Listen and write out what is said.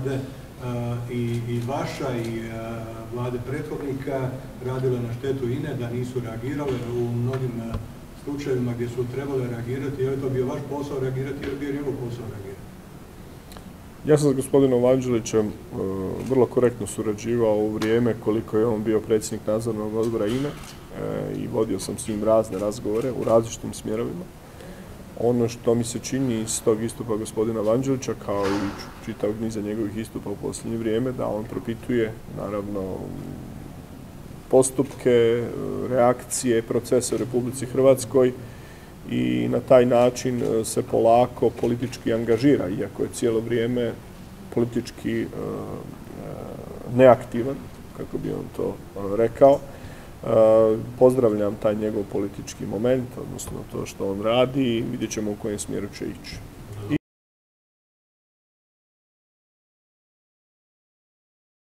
vlade i vaša i vlade prethodnika radile na štetu INE, da nisu reagirale u mnogim slučajevima gdje su trebale reagirati? Je li to bio vaš posao reagirati ili bio njegov posao reagirati? Ja sam s gospodinom Vanđelićem vrlo korektno surađivao u vrijeme koliko je on bio predsjednik nadzornog odbora INE i vodio sam s njim razne razgovore u različitim smjerovima. Ono što mi se čini iz tog istupa gospodina Vanđelića, kao i čitavog niza njegovih istupa u posljednje vrijeme, da on propituje, naravno, postupke, reakcije, procese u Republici Hrvatskoj i na taj način se polako politički angažira, iako je cijelo vrijeme politički neaktivan, kako bi on to rekao. Pozdravljam taj njegov politički moment, odnosno to što on radi i vidjet ćemo u kojem smjeru će ići.